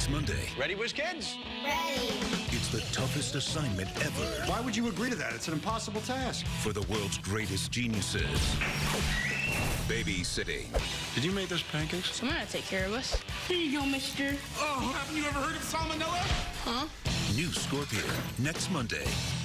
next Monday. Ready, Whiz Kids? Ready. It's the toughest assignment ever Why would you agree to that? It's an impossible task. for the world's greatest geniuses. Babysitting. Did you make those pancakes? Someone had to take care of us. Here you go, mister. Oh, haven't you ever heard of salmonella? Huh? New Scorpion next Monday.